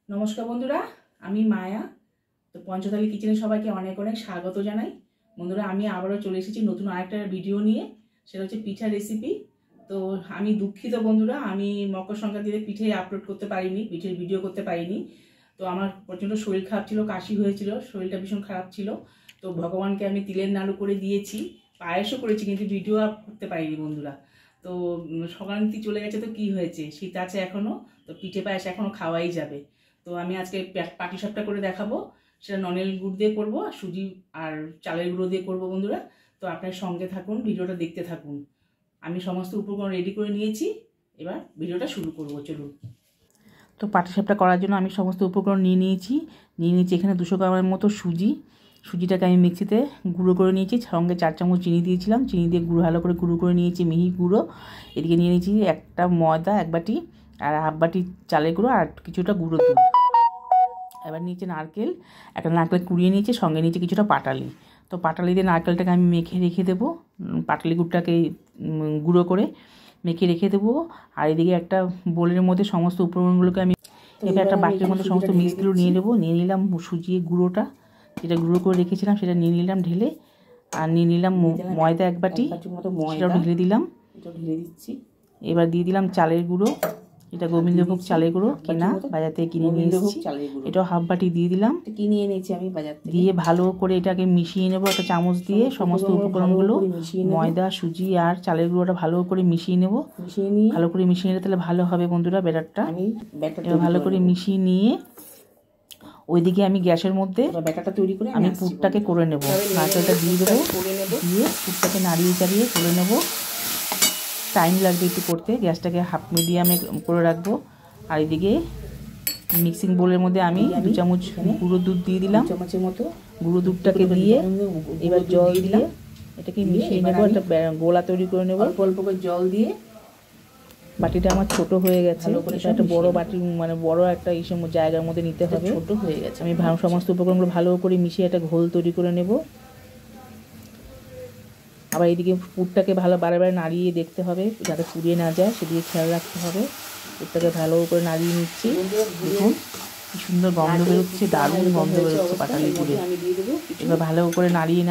নমস্কার বন্ধুরা, আমি মায়া। তো পঞ্চতালি কিচেনে সবাইকে অনেক অনেক স্বাগত জানাই। বন্ধুরা, আমি আবারও চলে এসেছি নতুন আরেকটা ভিডিও নিয়ে। সেটা হচ্ছে পিঠা রেসিপি। তো আমি দুঃখিত বন্ধুরা, আমি মকর সংক্রান্তিতে পিঠে আপলোড করতে পারিনি, পিঠের ভিডিও করতে পারিনি। তো আমার প্রচণ্ড শরীর খারাপ ছিল, কাশি হয়েছিল, শরীরটা ভীষণ খারাপ ছিল। তো ভগবানকে আমি তিলের নাড়ু করে দিয়েছি, পায়েসও করেছি, কিন্তু ভিডিও আপ করতে পারিনি বন্ধুরা। তো সংক্রান্তি চলে গেছে, তো কি হয়েছে, শীত আছে এখনও, তো পিঠে পায়েস এখনও খাওয়াই যাবে। তো আমি আজকে পাটিসাপটা করে দেখাবো। সেটা ননেল গুড় দিয়ে করবো, আর সুজি আর চালের গুঁড়ো দিয়ে করবো বন্ধুরা। তো আপনার সঙ্গে থাকুন, ভিডিওটা দেখতে থাকুন। আমি সমস্ত উপকরণ রেডি করে নিয়েছি, এবার ভিডিওটা শুরু করবো, চলুন। তো পাটিসাপটা করার জন্য আমি সমস্ত উপকরণ নিয়ে নিয়েছি এখানে 200 গ্রামের মতো সুজিটাকে আমি মিক্সিতে গুঁড়ো করে নিয়েছি। সঙ্গে 4 চামচ চিনি দিয়েছিলাম, চিনি দিয়ে ভালো করে গুঁড়ো করে নিয়েছি, মিহি গুঁড়ো। এদিকে নিয়ে নিয়েছি একটা ময়দা 1 বাটি, আর হাফ বাটি চালের গুঁড়ো, আর কিছুটা গুঁড়ো দুধ। এবার নিচে একটা নারকেল কুড়িয়ে নিয়েছি, সঙ্গে নিচে কিছুটা পাটালি। তো পাটালি দিয়ে নারকেলটাকে আমি মেখে রেখে দেবো, পাটালি গুড়টাকে গুঁড়ো করে মেখে রেখে দেবো। আর এদিকে একটা বোলের মধ্যে সমস্ত উপকরণগুলোকে আমি এবার একটা বাটির মধ্যে সমস্ত মিক্সগুলো নিয়ে নেবো। নিয়ে নিলাম সুজিয়ে গুঁড়োটা, যেটা গুঁড়ো করে রেখেছিলাম সেটা নিয়ে নিলাম ঢেলে। আর নিয়ে নিলাম ময়দা 1 বাটি, সেটাও ঢেলে দিলাম। এবার দিয়ে দিলাম চালের গুঁড়ো, এটা গোবিন্দভোগ চালের গুঁড়ো, কেনা বাজার থেকে কিনে নিয়ে এসেছি। এটাও হাফ বাটি দিয়ে দিলাম, কিনে এনেছি আমি বাজার থেকে। দিয়ে ভালো করে এটাকে মিশিয়ে নেবো একটা চামচ দিয়ে। সমস্ত উপকরণগুলো ময়দা, সুজি আর চালের গুঁড়োটা ভালো করে মিশিয়ে নেবো। ভালো করে মিশিয়ে নিলে তাহলে ভালো হবে বন্ধুরা ব্যাটারটা। এবার ভালো করে মিশিয়ে নিয়ে ওইদিকে আমি গ্যাসের মধ্যে ব্যাটারটা তৈরি করে আমি পুরটাকে করে নেবো। নারকেলটা দিয়ে দেবো, দিয়ে পুরটাকে নাড়িয়ে চাড়িয়ে করে নেবো। টাইম লাগবে একটু করতে, গ্যাসটাকে হাফ মিডিয়ামে করে রাখবো। আর এদিকে মিক্সিং বোলের মধ্যে আমি 2 চামচ গুঁড়ো দুধ দিয়ে দিলাম, চামচের মতো গুঁড়ো দুধটাকে দিয়ে এবার জল দিয়ে এটাকে মিশিয়ে নেবো, একটা গোলা তৈরি করে নেবো। অল্প অল্প করে জল দিয়ে, বাটিটা আমার ছোট হয়ে গেছে, একটা বড় বাটি মানে বড় একটা জায়গার মধ্যে নিতে হবে। ছোট হয়ে গেছে, আমি সমস্ত উপকরণগুলো ভালো করে মিশিয়ে একটা ঘোল তৈরি করে নেব। আবার এইদিকে পুরটাকে ভালো বারে নাড়িয়ে দেখতে হবে যাতে পুড়িয়ে না যায়, সেদিকে খেয়াল রাখতে হবে। পুরটাকে ভালো করে নাড়িয়ে নিচ্ছি। দেখুন কি সুন্দর গন্ধ বেরোচ্ছে, দারুণ গন্ধ বেরোচ্ছে পাটালি গুড়ে। এবার ভালো করে নাড়িয়ে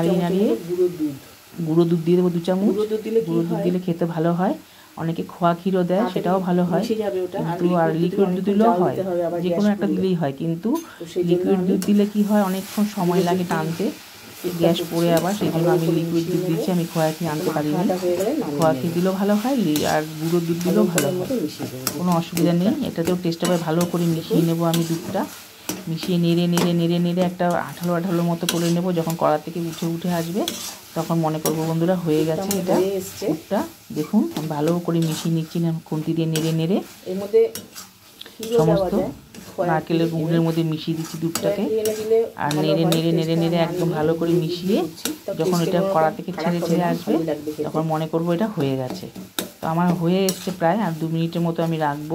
গুঁড়ো দুধ দিয়ে দেবো 2 চামচ। গুঁড়ো দুধ দিলে খেতে ভালো হয়। অনেকে খোয়া ক্ষীরও দেয়, সেটাও ভালো হয়। কিন্তু আর লিকুইড দুধ দিলেও হয়, যে কোনো একটা দিলেই হয়। কিন্তু লিকুইড দুধ দিলে কি হয়, অনেকক্ষণ সময় লাগে টানতে, গ্যাস পড়ে আবার, সেই জন্য আমি লিকুইড দুধ দিচ্ছি। আমি খোয়া ক্ষীর আনতে পারিনি। খোয়া ক্ষীর দিলেও ভালো হয়, আর গুঁড়ো দুধ দিলেও ভালো হয়, কোনো অসুবিধা নেই। এটাতেও টেস্টটা পাই। ভালো করে মিশিয়ে নেবো আমি দুধটা, মিশিয়ে নেড়ে একটা আঠালো মতো করে নেবো। যখন কড়া থেকে উঠে আসবে তখন মনে করবো বন্ধুরা হয়ে গেছে এটা দুধটা। দেখুন ভালো করে মিশিয়ে নিচ্ছি না, খুন্তি দিয়ে নেড়ে এর মধ্যে সমস্ত নারকেলের গুড়ের মধ্যে মিশিয়ে দিচ্ছি দুধটাকে। আর নেড়ে একদম ভালো করে মিশিয়ে যখন এটা কড়া থেকে ছেড়ে আসবে তখন মনে করবো এটা হয়ে গেছে। তো আমার হয়ে এসছে প্রায়, আর 2 মিনিটের মতো আমি রাখবো।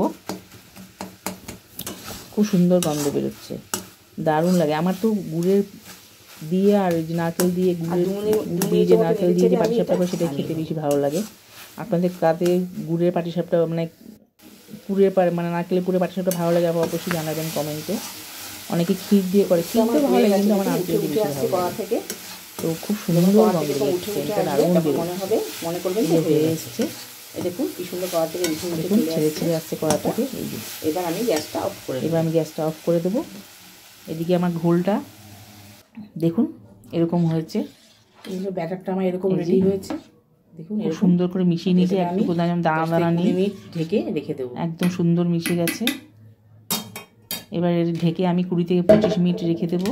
খুব সুন্দর গন্ধ বেরোচ্ছে, দারুণ লাগে আমার তো। গুড়ের দিয়ে আর নারকেল দিয়ে যে পাটিসাপটা করে সেটা খেতে বেশি ভালো লাগে। আপনাদের কাদের গুড়ের পাটিসাপটা মানে নারকেলের গুড়ের পাটিসাপটা ভালো লাগে আবার অবশ্যই জানাবেন কমেন্টে। অনেকে ক্ষীর দিয়ে করে, ক্ষীরটা ভালো লাগে, কিন্তু আমার নারকেল দিয়ে বেশি ভালো লাগে। তো খুব সুন্দর গন্ধ বেরোচ্ছে, এটা দারুণ বেরোচ্ছে, মনে করবেন হয়ে এসছে। দেখুন কি সুন্দর কড়া থেকে দেখুন ছেড়ে আসছে কড়া থেকে। এবার আমি গ্যাসটা অফ করে দেবো। এদিকে আমার ঘোলটা দেখুন এরকম হয়েছে, ব্যাটারটা আমার এরকম রেডি হয়েছে। দেখুন খুব সুন্দর করে মিশিয়ে নিয়েছি, একটু দানা নিয়ে ঢেকে রেখে দেবো। একদম সুন্দর মিশে গেছে। এবার ঢেকে আমি 20 থেকে 25 মিনিট রেখে দেবো।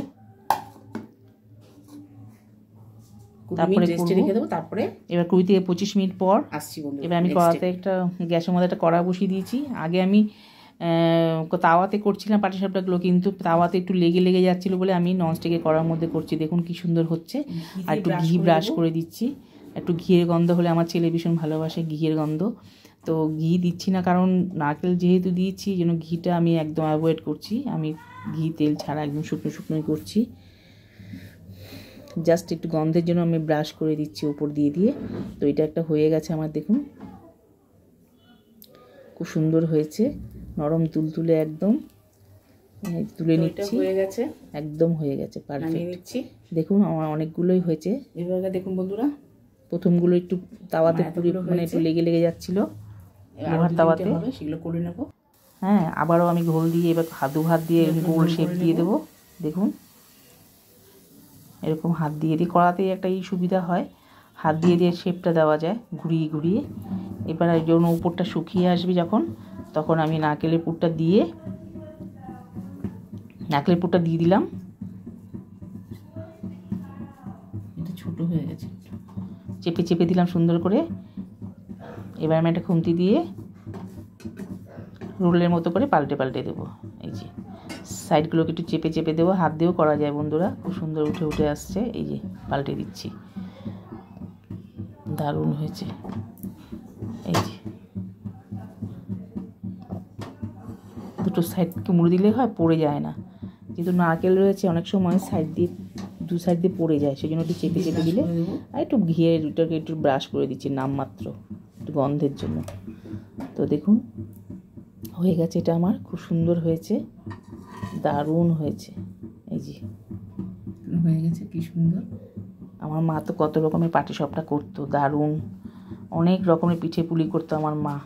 তারপরে এবার 20 থেকে 25 মিনিট পর আসছি বন্ধু। এবার আমি কড়াতে গ্যাসের মধ্যে একটা কড়া বসিয়ে দিয়েছি। আগে আমি তাওয়াতে করছিলাম পাটিসাপটাগুলো, কিন্তু তাওয়াতে একটু লেগে যাচ্ছিলো বলে আমি ননস্টিকের কড়ার মধ্যে করছি। দেখুন কি সুন্দর হচ্ছে। আর একটু ঘি ব্রাশ করে দিচ্ছি, একটু ঘিয়ের গন্ধ হলে আমার ছেলে ভীষণ ভালোবাসে ঘিয়ের গন্ধ। তো ঘি দিচ্ছি না, কারণ নারকেল যেহেতু দিয়েছি যেন ঘিটা আমি একদম অ্যাভয়েড করছি। আমি ঘি তেল ছাড়া একদম শুকনোই করছি। জাস্ট একটু গন্ধের জন্য আমি ব্রাশ করে দিচ্ছি উপর দিয়ে। তো এটা একটা হয়ে গেছে আমার, দেখুন খুব সুন্দর হয়েছে, নরম তুলতুলে একদম। তুলে নিচ্ছি, হয়ে গেছে, একদম হয়ে গেছে, নামিয়ে নিচ্ছি। দেখুন আমার অনেকগুলোই হয়েছে। এভাবে দেখুন বন্ধুরা, প্রথমগুলো একটু তাওয়াতে পুড়ে মানে একটু লেগে লেগে যাচ্ছিল, লোহার তাওয়াতে হবে, সেগুলো করে নেব। হ্যাঁ, আবারও আমি ঘোল দিয়ে এবার হাত দিয়ে গোল শেপ দিয়ে দেবো। দেখুন এরকম হাত দিয়ে দিয়ে করাতেই একটা এই সুবিধা হয়, হাত দিয়ে দিয়ে শেপটা দেওয়া যায় ঘুরিয়ে ঘুরিয়ে। এবার যখন উপরটা শুকিয়ে আসবে তখন আমি নারকেলের পুরটা দিয়ে দিলাম। এটা ছোট হয়ে গেছে, চেপে চেপে দিলাম সুন্দর করে। এবার আমি একটা খুন্তি দিয়ে রোলের মতো করে পাল্টে পাল্টে দেবো। এই যে সাইডগুলোকে একটু চেপে চেপে দেবো, হাত দিয়েও করা যায় বন্ধুরা, খুব সুন্দর উঠে উঠে আসছে। এই যে পাল্টে দিচ্ছি, দারুণ হয়েছে। এই যে দুটো সাইডকে মুড়ে দিলে হয়, পড়ে যায় না, যেহেতু নারকেল রয়েছে অনেক সময় দু সাইড দিয়ে পড়ে যায়, সেই জন্য একটু চেপে চেপে দিলে। আর একটু ঘিয়ে দুটোকে একটু ব্রাশ করে দিচ্ছি নামমাত্র, একটু গন্ধের জন্য। তো দেখুন হয়ে গেছে, এটা আমার খুব সুন্দর হয়েছে, দারুণ হয়েছে। এই যে হয়ে গেছে, কি সুন্দর। আমার মা তো কত রকমের পাটিসাপটা করতো, দারুণ অনেক রকমের পিঠে পুলি করতো আমার মা।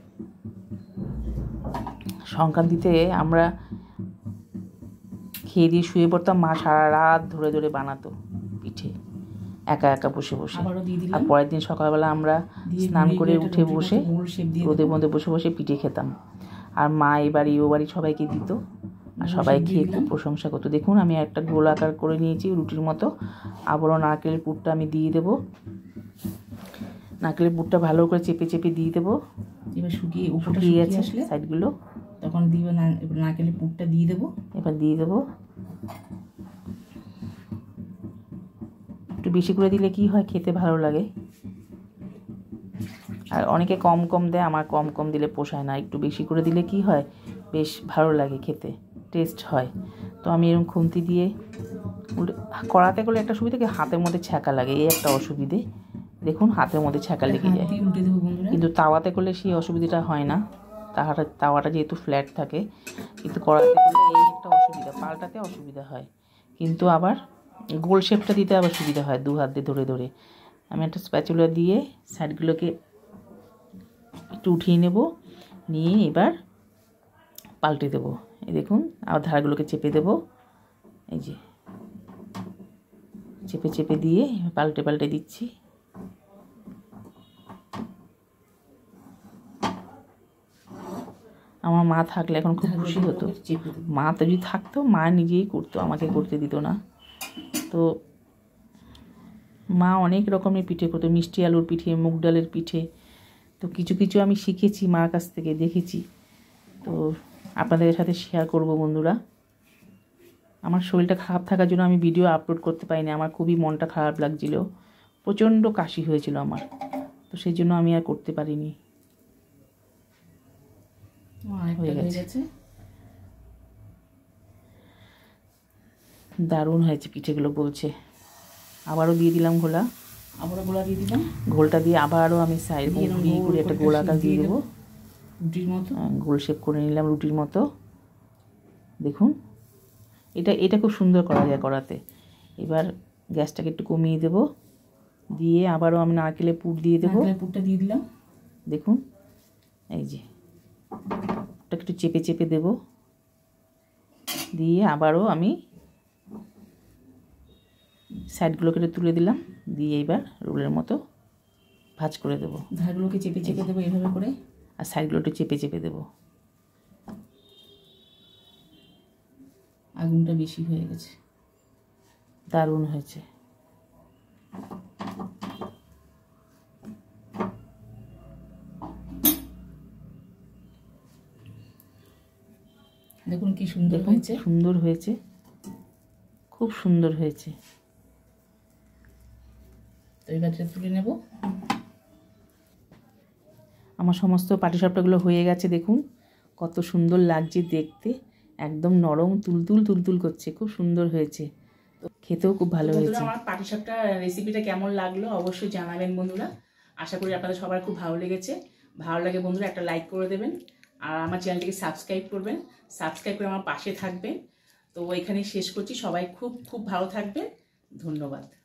সংক্রান্তিতে আমরা খেয়ে দিয়ে শুয়ে পড়তাম, মা সারা রাত ধরে ধরে বানাতো পিঠে একা একা বসে বসে। আর পরের দিন সকালবেলা আমরা স্নান করে উঠে বসে রোদের মধ্যে বসে বসে পিঠে খেতাম। আর মা এবাড়ি ও বাড়ি সবাইকে দিত, আর সবাই খেয়ে খুব প্রশংসা করতো। দেখুন আমি একটা গোল আকার করে নিয়েছি রুটির মতো। আবারও নারকেলের পুরটা আমি দিয়ে দেবো, নারকেলের পুরটা ভালো করে চেপে চেপে দিয়ে দেবো। এবার শুকিয়ে গেছে সাইডগুলো, তখন দিবে না, এবার নারকেলের পুরটা দিয়ে দেবো। এবার দিয়ে দেবো, একটু বেশি করে দিলে কি হয়, খেতে ভালো লাগে। আর অনেকে কম কম দেয়, আমার কম কম দিলে পোষায় না, একটু বেশি করে দিলে কি হয়, বেশ ভালো লাগে খেতে, টেস্ট হয়। তো আমি এরকম খুন্তি দিয়ে কড়াতে করলে একটা সুবিধা কি, হাতের মধ্যে ছ্যাঁকা লাগে, এই একটা অসুবিধে। দেখুন হাতের মধ্যে ছ্যাঁকা লেগে যায়, কিন্তু তাওয়াতে করলে সেই অসুবিধাটা হয় না, তাওয়াটা যেহেতু ফ্ল্যাট থাকে। কিন্তু কড়াতে করলে এই একটা অসুবিধা, পাল্টাতে অসুবিধা হয়, কিন্তু আবার গোল শেপটা দিতে আবার সুবিধা হয় দু হাত দিয়ে ধরে ধরে। আমি একটা স্প্যাচুলা দিয়ে সাইডগুলোকে একটু উঠিয়ে নেব, নিয়ে এবার পাল্টে দেবো। এই দেখুন আবার ধারগুলোকে চেপে দেবো, এই যে চেপে চেপে দিয়ে পাল্টে পাল্টে দিচ্ছি। আমার মা থাকলে এখন খুব খুশি হতো, মা তো যদি থাকতো মা নিজেই করতো, আমাকে করতে দিত না। তো মা অনেক রকমের পিঠে করতো, মিষ্টি আলুর পিঠে, মুগ ডালের পিঠে। তো কিছু কিছু আমি শিখেছি মার কাছ থেকে, দেখেছি, তো আপনাদের সাথে শেয়ার করব বন্ধুরা। আমার শরীরটা খারাপ থাকার জন্য আমি ভিডিও আপলোড করতে পারিনি, আমার খুবই মনটা খারাপ লাগছিল, প্রচণ্ড কাশি হয়েছিল আমার, তো সেই জন্য আমি আর করতে পারিনি। হয়ে গেছে, দারুণ হয়েছে পিঠেগুলো বলছে। আবারও দিয়ে দিলাম ঘোলা, ঘোলটা দিয়ে আবারও আমি সাইড করে একটা গোলাকার দিয়ে দেবো, রুটির মতো গোল শেপ করে নিলাম রুটির মতো। দেখুন এটা খুব সুন্দর করা যায় করাতে। এবার গ্যাসটাকে একটু কমিয়ে দেব, দিয়ে আবারও আমি নারকেলের পুর দিয়ে দেবো, পুরটা দিয়ে দিলাম। দেখুন এই যে ওটাকে একটু চেপে চেপে দেব, দিয়ে আবারও আমি সাইডগুলোকে তুলে দিলাম, দিয়ে এবার রোলের মতো ভাঁজ করে দেবো। ধারগুলোকে চেপে চেপে দেবো এভাবে করে, আর সাইডগুলো একটু চেপে চেপে দেবো। আগুনটা বেশি হয়ে গেছে, দারুণ হয়েছে। দেখুন কি সুন্দর হয়েছে, সুন্দর হয়েছে, খুব সুন্দর হয়েছে। তো এবারটা তুলে নেব। আমার সমস্ত পাটিসাপটাগুলো হয়ে গেছে, দেখুন কত সুন্দর লাগছে দেখতে, একদম নরম তুলতুল তুলতুল করছে, খুব সুন্দর হয়েছে, তো খেতেও খুব ভালো হয়েছে। আমার পাটিসাপটা রেসিপিটা কেমন লাগলো অবশ্যই জানাবেন বন্ধুরা, আশা করি আপনাদের সবার খুব ভালো লেগেছে। ভালো লাগে বন্ধুরা একটা লাইক করে দেবেন, আর আমার চ্যানেলটিকে সাবস্ক্রাইব করবেন, সাবস্ক্রাইব করে আমার পাশে থাকবেন। তো এখানে শেষ করছি, সবাই খুব খুব ভালো থাকবেন, ধন্যবাদ।